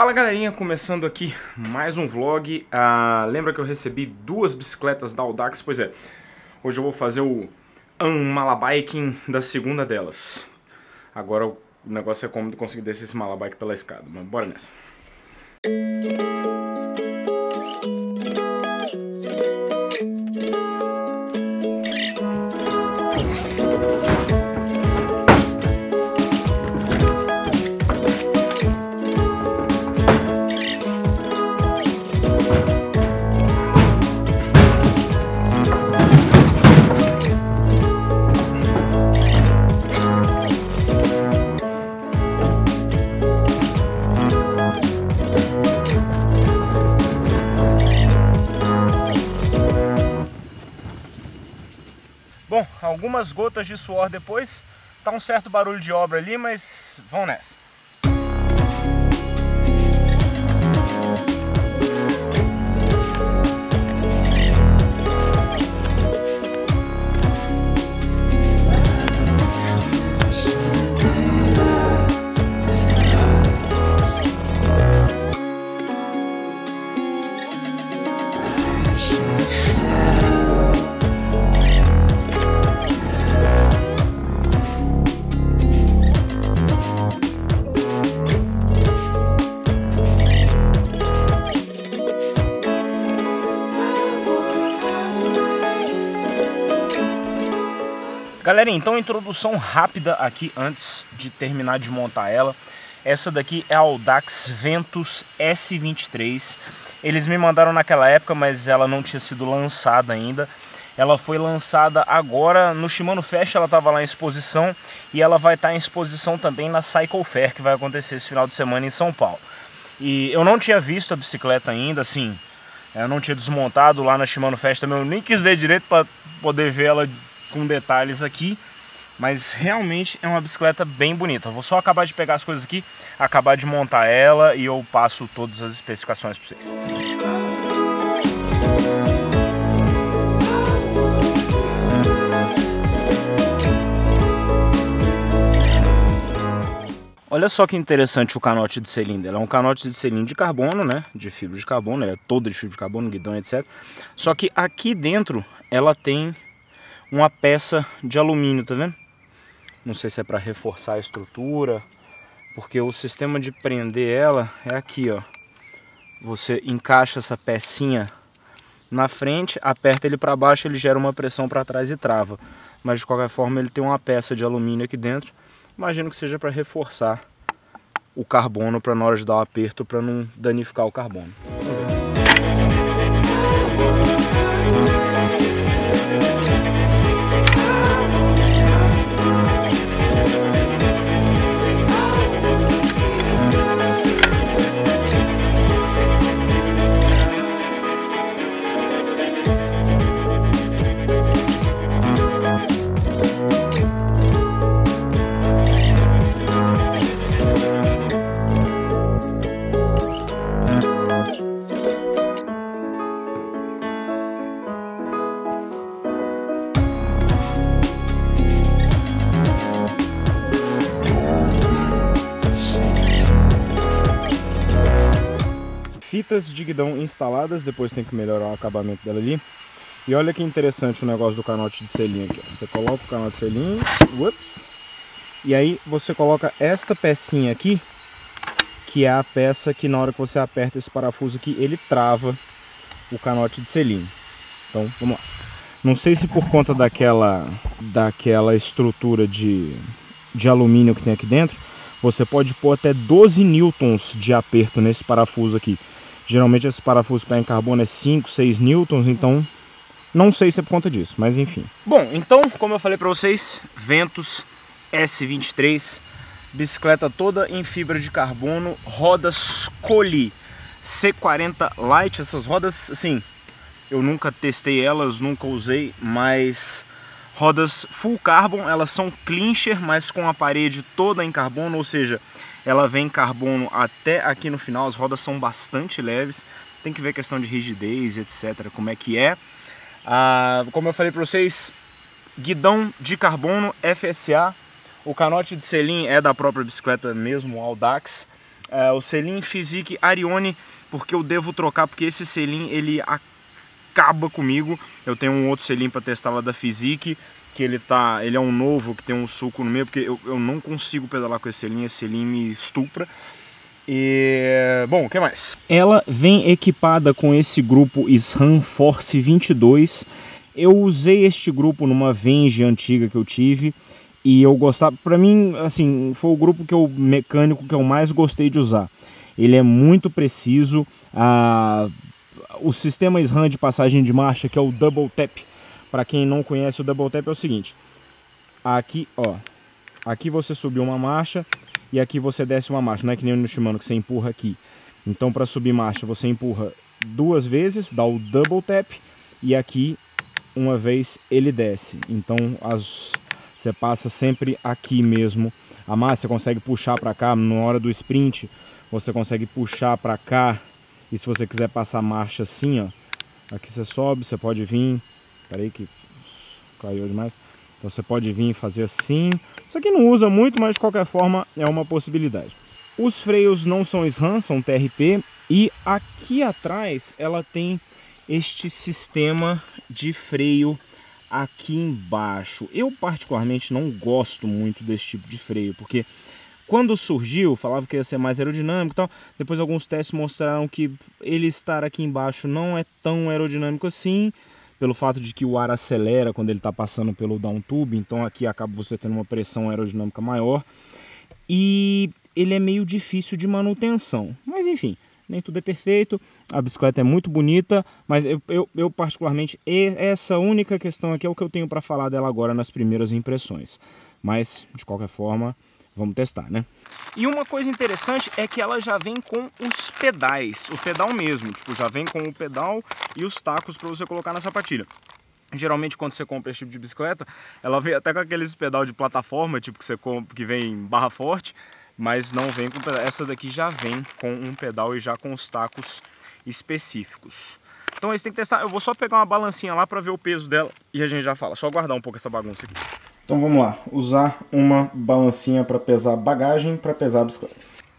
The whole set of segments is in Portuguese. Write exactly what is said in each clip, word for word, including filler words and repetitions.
Fala galerinha, começando aqui mais um vlog. Ah, lembra que eu recebi duas bicicletas da Audax? Pois é, hoje eu vou fazer o unmalabiking da segunda delas. Agora o negócio é como conseguir descer esse malabike pela escada, mas bora nessa. Bom, algumas gotas de suor depois, tá um certo barulho de obra ali, mas vamos nessa. Galera, então introdução rápida aqui antes de terminar de montar ela. Essa daqui é a Audax Ventus S vinte e três. Eles me mandaram naquela época, mas ela não tinha sido lançada ainda. Ela foi lançada agora no Shimano Fest, ela estava lá em exposição. E ela vai estar em exposição também na Cycle Fair, que vai acontecer esse final de semana em São Paulo. E eu não tinha visto a bicicleta ainda, assim, eu não tinha desmontado lá na Shimano Fest também. Eu nem quis ver direito para poder ver ela com detalhes aqui, mas realmente é uma bicicleta bem bonita. Eu vou só acabar de pegar as coisas aqui, acabar de montar ela e eu passo todas as especificações para vocês. Olha só que interessante o canote de selim dela. É um canote de selim de carbono, né? De fibra de carbono, ela é toda de fibra de carbono, guidão, etcétera. Só que aqui dentro ela tem uma peça de alumínio, tá vendo? Não sei se é para reforçar a estrutura, porque o sistema de prender ela é aqui, ó. Você encaixa essa pecinha na frente, aperta ele para baixo, ele gera uma pressão para trás e trava. Mas de qualquer forma ele tem uma peça de alumínio aqui dentro. Imagino que seja para reforçar o carbono, para na hora de dar o aperto, para não danificar o carbono. Fitas de guidão instaladas, depois tem que melhorar o acabamento dela ali. E olha que interessante o negócio do canote de selim aqui, ó. Você coloca o canote de selim, ups, e aí você coloca esta pecinha aqui, que é a peça que na hora que você aperta esse parafuso aqui, ele trava o canote de selim. Então, vamos lá. Não sei se por conta daquela, daquela estrutura de, de alumínio que tem aqui dentro, você pode pôr até doze newtons de aperto nesse parafuso aqui. Geralmente esse parafuso para em carbono é cinco, seis newtons, então não sei se é por conta disso, mas enfim. Bom, então, como eu falei para vocês, Ventus S vinte e três, bicicleta toda em fibra de carbono, rodas Colli C quarenta Light. Essas rodas, assim, eu nunca testei elas, nunca usei, mas rodas full carbon, elas são clincher, mas com a parede toda em carbono, ou seja, ela vem carbono até aqui no final. As rodas são bastante leves, tem que ver a questão de rigidez, etcétera, como é que é. Ah, como eu falei para vocês, guidão de carbono F S A, o canote de selim é da própria bicicleta mesmo, Audax. é, o selim Fizik Arione, porque eu devo trocar, porque esse selim ele acaba comigo. Eu tenho um outro selim para testar lá da Fizik, que ele tá, ele é um novo, que tem um suco no meio, porque eu, eu não consigo pedalar com esse selim, esse selim me estupra. E, bom, o que mais? Ela vem equipada com esse grupo SRAM Force vinte e dois. Eu usei este grupo numa Venge antiga que eu tive e eu gostava, pra mim, assim, foi o grupo que eu, mecânico que eu mais gostei de usar. Ele é muito preciso, a, o sistema SRAM de passagem de marcha, que é o Double Tap. Para quem não conhece, o Double Tap é o seguinte: aqui, ó, aqui você subiu uma marcha e aqui você desce uma marcha. Não é que nem no Shimano que você empurra aqui. Então, para subir marcha, você empurra duas vezes, dá o Double Tap, e aqui uma vez ele desce. Então, as, você passa sempre aqui mesmo a marcha. Você consegue puxar para cá na hora do sprint. Você consegue puxar para cá. E se você quiser passar a marcha assim, ó, aqui você sobe, você pode vir. Peraí que caiu demais. Então você pode vir e fazer assim. Isso aqui não usa muito, mas de qualquer forma é uma possibilidade. Os freios não são SRAM, são T R P. E aqui atrás ela tem este sistema de freio aqui embaixo. Eu particularmente não gosto muito desse tipo de freio, porque quando surgiu, falava que ia ser mais aerodinâmico e tal. Depois alguns testes mostraram que ele estar aqui embaixo não é tão aerodinâmico assim, pelo fato de que o ar acelera quando ele está passando pelo down tube, então aqui acaba você tendo uma pressão aerodinâmica maior. E ele é meio difícil de manutenção, mas enfim, nem tudo é perfeito. A bicicleta é muito bonita, mas eu, eu, eu particularmente, essa única questão aqui é o que eu tenho para falar dela agora nas primeiras impressões. Mas, de qualquer forma, vamos testar, né? E uma coisa interessante é que ela já vem com os pedais, o pedal mesmo, tipo, já vem com o pedal e os tacos para você colocar na sapatilha. Geralmente quando você compra esse tipo de bicicleta, ela vem até com aqueles pedal de plataforma, tipo que você compra, que vem barra forte, mas não vem com pedal. Essa daqui já vem com um pedal e já com os tacos específicos. Então aí você tem que testar. Eu vou só pegar uma balancinha lá para ver o peso dela e a gente já fala. Só guardar um pouco essa bagunça aqui. Então vamos lá, usar uma balancinha para pesar bagagem, para pesar a bicicleta.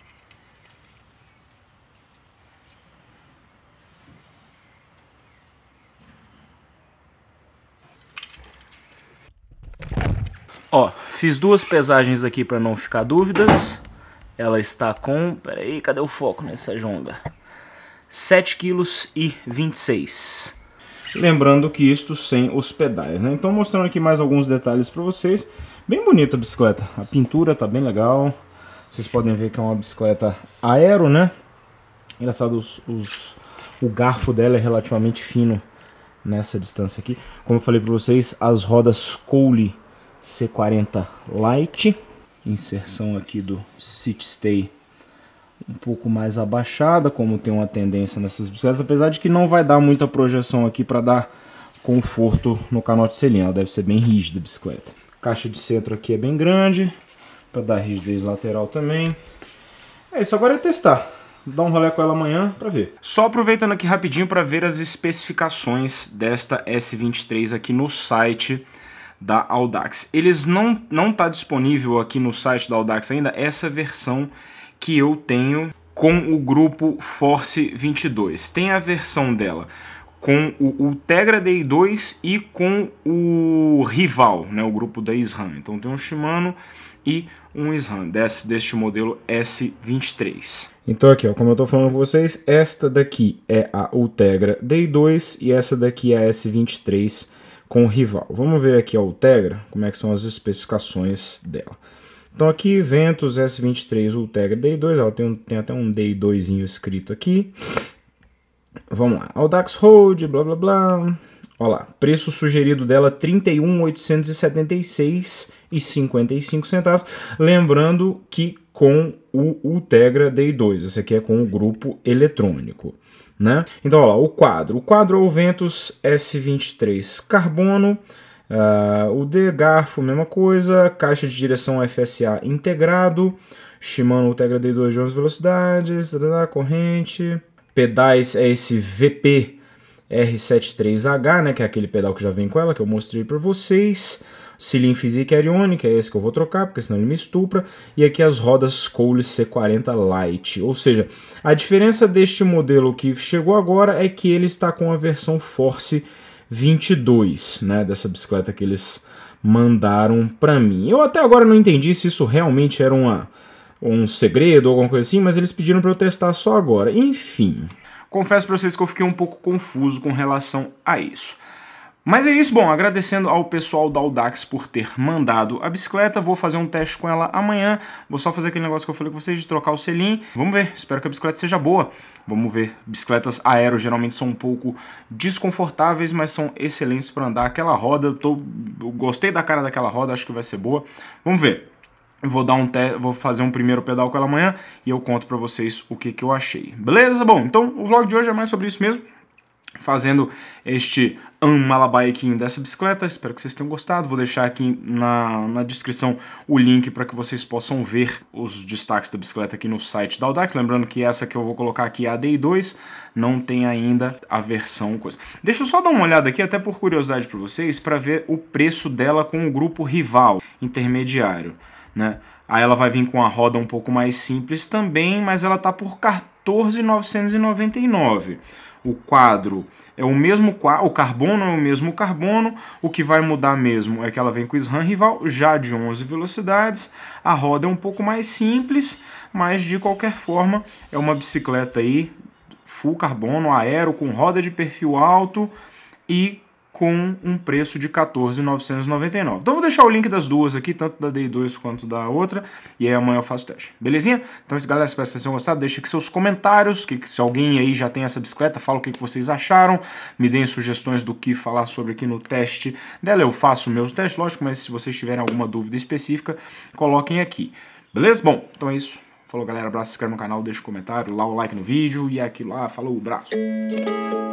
Ó, fiz duas pesagens aqui para não ficar dúvidas. Ela está com... Peraí, cadê o foco nessa jonga? sete quilos e vinte e seis. Lembrando que isto sem os pedais, né? Então mostrando aqui mais alguns detalhes para vocês. Bem bonita a bicicleta. A pintura tá bem legal. Vocês podem ver que é uma bicicleta aero, né? Engraçado, os, os, o garfo dela é relativamente fino nessa distância aqui. Como eu falei para vocês, as rodas Cole C quarenta Lite. Inserção aqui do Sit Stay um pouco mais abaixada, como tem uma tendência nessas bicicletas, apesar de que não vai dar muita projeção aqui para dar conforto no canote selim. Ela deve ser bem rígida a bicicleta. Caixa de centro aqui é bem grande, para dar rigidez lateral também. É isso, agora é testar. Vou dar um rolê com ela amanhã para ver. Só aproveitando aqui rapidinho para ver as especificações desta S vinte e três aqui no site da Audax. Eles não não tá disponível aqui no site da Audax ainda essa versão que eu tenho com o grupo Force vinte e dois. Tem a versão dela com o Ultegra D I dois e com o rival, né, o grupo da SRAM. Então tem um Shimano e um SRAM desse, deste modelo S vinte e três. Então aqui, ó, como eu tô falando com vocês, esta daqui é a Ultegra D I dois e essa daqui é a S vinte e três com o rival. Vamos ver aqui a Ultegra, como é que são as especificações dela. Então aqui, Ventus S vinte e três Ultegra D I dois, ela tem, um, tem até um D I dois escrito aqui. Vamos lá, Audax Road, blá blá blá. Olha lá, preço sugerido dela trinta e um mil oitocentos e setenta e seis reais e cinquenta e cinco centavos. Lembrando que com o Ultegra D I dois, esse aqui é com o grupo eletrônico, né? Então, olha lá, o quadro. O quadro é o Ventus S vinte e três Carbono. Uh, o D garfo, mesma coisa. Caixa de direção F S A integrado. Shimano Ultegra D I dois de onze velocidades. Corrente. Pedais é esse V P R setenta e três H, né? Que é aquele pedal que já vem com ela, que eu mostrei para vocês. Selim Physique Arione, que é esse que eu vou trocar, porque senão ele me estupra, e aqui as rodas Cole C quarenta Lite. Ou seja, a diferença deste modelo que chegou agora é que ele está com a versão Force vinte e dois, né, dessa bicicleta que eles mandaram para mim. Eu até agora não entendi se isso realmente era uma, um segredo ou alguma coisa assim, mas eles pediram para eu testar só agora. Enfim, confesso para vocês que eu fiquei um pouco confuso com relação a isso. Mas é isso, bom, agradecendo ao pessoal da Audax por ter mandado a bicicleta, vou fazer um teste com ela amanhã, vou só fazer aquele negócio que eu falei com vocês de trocar o selim, vamos ver, espero que a bicicleta seja boa, vamos ver, bicicletas aero geralmente são um pouco desconfortáveis, mas são excelentes para andar, aquela roda, eu, tô, eu gostei da cara daquela roda, acho que vai ser boa, vamos ver. Eu vou, dar um te... vou fazer um primeiro pedal com ela amanhã e eu conto pra vocês o que, que eu achei, beleza? Bom, então o vlog de hoje é mais sobre isso mesmo, fazendo este unmalabiking dessa bicicleta, espero que vocês tenham gostado, vou deixar aqui na, na descrição o link para que vocês possam ver os destaques da bicicleta aqui no site da Audax, lembrando que essa que eu vou colocar aqui é a Day dois, não tem ainda a versão coisa. Deixa eu só dar uma olhada aqui, até por curiosidade para vocês, para ver o preço dela com o grupo rival, intermediário, né? Aí ela vai vir com a roda um pouco mais simples também, mas ela tá por quatorze mil novecentos e noventa e nove reais. O quadro é o mesmo quadro, o carbono é o mesmo carbono, o que vai mudar mesmo é que ela vem com o SRAM rival, já de onze velocidades, a roda é um pouco mais simples, mas de qualquer forma é uma bicicleta aí, full carbono, aero, com roda de perfil alto e com um preço de quatorze mil novecentos e noventa e nove reais. Então vou deixar o link das duas aqui, tanto da Day dois quanto da outra, e aí amanhã eu faço o teste. Belezinha? Então é isso, galera, espero que vocês tenham gostado. Deixa aqui seus comentários, que, que se alguém aí já tem essa bicicleta, fala o que, que vocês acharam, me deem sugestões do que falar sobre aqui no teste dela. Eu faço meus testes, lógico, mas se vocês tiverem alguma dúvida específica, coloquem aqui. Beleza? Bom, então é isso. Falou, galera, abraço, se inscreve no canal, deixa um comentário, lá o like no vídeo, e é aquilo lá, falou, abraço.